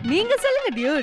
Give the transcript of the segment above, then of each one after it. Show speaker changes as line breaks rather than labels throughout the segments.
நீங்க சொல்லுங்க Dude.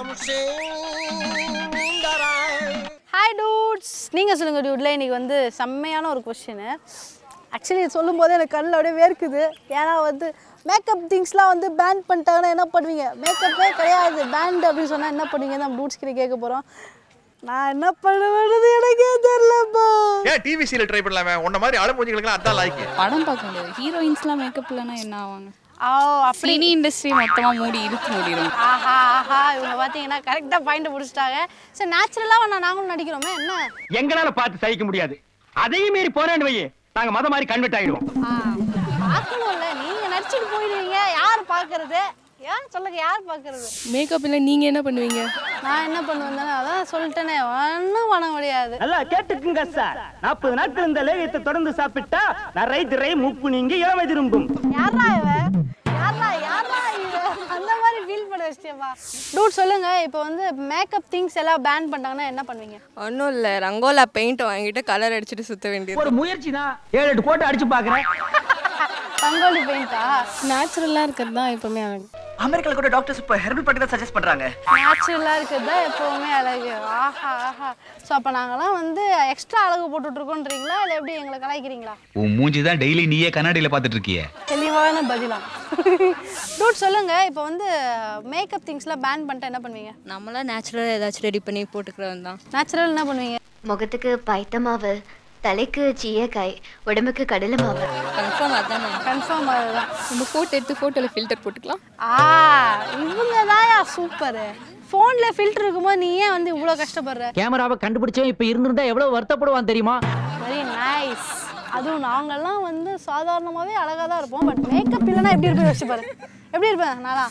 Hi dudes, நீங்க சொல்லுங்க டியூட்ல இன்னைக்கு வந்து செம்மையான ஒரு क्वेश्चन. ஆக்சுவலி சொல்லும்போது எனக்கு கண்ணில் அப்படியே வேர்க்குது. ஏன்னா வந்து மேக்கப் திங்ஸ்லாம் வந்து பேன் பண்ணிட்டாங்கன்னா என்ன பண்ணுவீங்க? மேக்கப்பே கிடையாது பேண்ட் அப்படின்னு சொன்னால் என்ன பண்ணுவீங்க? நம்ம டூட்ஸ் கிட்ட கேட்க போகிறோம். நான் என்ன பண்ணுவேன்னு எனக்கே தெரியலப்பா.
ஏன் டிவி சீரியல் ட்ரை பண்ணலாமே? உன்ன மாதிரி ஆளுமூஞ்சிகளுக்கு அதான் லைக்.
படம் பார்க்க முடியாது. ஹீரோயின்ஸ்லாம் மேக்கப் இல்லைன்னா என்ன ஆவாங்க?
அப்படி
இண்டஸ்ட்ரி மொத்தமாக மூடிடும்.
ஆஹா ஆஹா, இவங்க பார்த்தீங்கன்னா கரெக்டாக பாயிண்ட் பிடிச்சிட்டாங்க. சரி, நேச்சுரலாக நாங்களும் நடிக்கிறோமே என்ன?
எங்களால பார்த்து சகிக்க முடியாது. அதையும் மீறி போறேன்னு வையே, நாங்க மத மாதிரி கன்வெர்ட் ஆயிடுவோம்.
பார்க்கணும்ல, நீங்க நடிச்சுட்டு போயிடுவீங்க. யார் பார்க்கறது? ஏன் சொல்லுங்க, யார் பார்க்கறது?
மேக்கப் இல்லை, நீங்க என்ன பண்ணுவீங்க?
நான் என்ன பண்ணுவேன் அதான் சொல்லிட்டேனே, ஒன்றும் பண்ண முடியாது.
நல்லா கேட்டுக்குங்க சார். 40 நாட்கள் இந்த லேகியத்தை தொடர்ந்து சாப்பிட்டா நரை திரை மூப்பு நீங்க இளமை திரும்பும்.
யாரா இவன்? யாரா இவன்? அந்த மாதிரி ஃபீல் பண்ண வச்சிட்டேப்பா. டூட் சொல்லுங்க, இப்போ வந்து மேக்கப் திங்ஸ் எல்லாம் பேன் பண்ணிட்டாங்கன்னா என்ன பண்ணுவீங்க?
ஒன்றும் இல்லை, ரங்கோலா பெயிண்ட் வாங்கிட்டு கலர் அடிச்சுட்டு சுற்ற வேண்டியது.
ஒரு முயற்சி தான். 7-8 கோட்டை அடிச்சு பாக்குறேன்.
ரங்கோலி பெயிண்டா?
நேச்சுரலாக இருக்கிறது தான் எப்பவுமே அழகு.
அமெரிக்கால கூட டாக்டர்ஸ் இப்போ ஹெர்பல் ப்ராடக்ட் தான் சஜஸ்ட் பண்றாங்க.
நேச்சுரலா இருக்கிறது எப்பவுமே அழகு. ஆஹா ஆஹா. ஸோ அப்போ நாங்களாம் வந்து எக்ஸ்ட்ரா அழகு போட்டுட்டு இருக்கோன்றீங்களா இல்லை எப்படி எங்களை கலாய்க்கிறீங்களா?
உன் மூஞ்சி தான் டெய்லி நீயே கண்ணாடியில் பார்த்துட்டு இருக்கியே.
தெளிவான பதிலாம். டூட் சொல்லுங்க, இப்போ வந்து மேக்கப் திங்ஸ்லாம் பேன் பண்ணிட்டா என்ன பண்ணுவீங்க?
நம்மளா நேச்சுரலாக ஏதாச்சும் ரெடி பண்ணி போட்டுக்கிறவன் தான்.
நேச்சுரல் என்ன பண்ணுவீங்க?
முகத்துக்கு பைத்த மாவு, தலைக்கு சீயக்காய், உடம்புக்கு கடலை மாவு.
கன்ஃபார்ம் அதுதான்.
கன்ஃபார்ம் அதுதான்.
நம்ம ஃபோட்டோ எடுத்து ஃபோட்டோவில் ஃபில்டர் போட்டுக்கலாம்.
இவங்க தான் சூப்பர். ஃபோனில் ஃபில்டர் இருக்கும்போது நீ ஏன் வந்து இவ்வளோ கஷ்டப்படுற?
கேமராவை கண்டுபிடிச்சவன் இப்ப இருந்திருந்தா எவ்வளவு வருத்தப்படுவான் தெரியுமா?
Very nice. அதுவும் நாங்கள்லாம் வந்து சாதாரணமாகவே அழகாக தான் இருப்போம். பட் மேக்கப் இல்லைன்னா எப்படி இருப்பேன் யோசிச்சு பாரு. எப்படி இருப்பேன் நானா?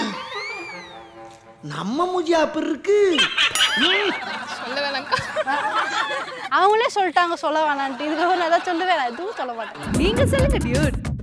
நம்ம மூஞ்சியா அப்படி இருக்கு.
சொல்ல வேணாம்க்கா.
அவங்களே சொல்லிட்டாங்க சொல்ல வேணான்ட்டு. இதுக்கப்புறம் நான் ஏதாவது சொல்லுவேன், எதுவும் சொல்ல மாட்டேன். நீங்க சொல்லுங்க டியூட்.